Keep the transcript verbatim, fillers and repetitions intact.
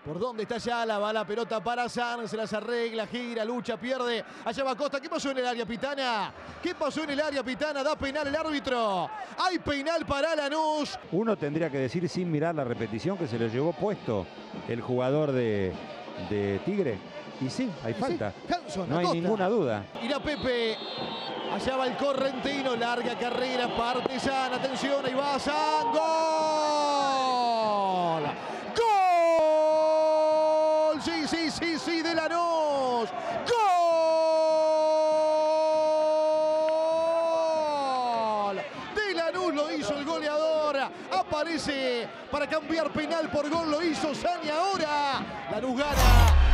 ¿Por dónde está Ayala? Va la pelota para San, se las arregla, gira, lucha, pierde. Allá va Costa. ¿Qué pasó en el área, Pitana? ¿Qué pasó en el área, Pitana? Da penal el árbitro. Hay penal para Lanús. Uno tendría que decir sin mirar la repetición que se lo llevó puesto el jugador de, de Tigre. Y sí, hay Sí, falta. Hanson, No hay Acosta. ninguna duda. Irá Pepe. Allá va el correntino. Larga carrera. Partizan. Atención. Ahí va San. ¡Gol! ¡Gol! Sí, sí, sí, sí. De Lanús. ¡Gol! De Lanús lo hizo el goleador. Aparece para cambiar penal por gol. Lo hizo Sani ahora. Lanús gana.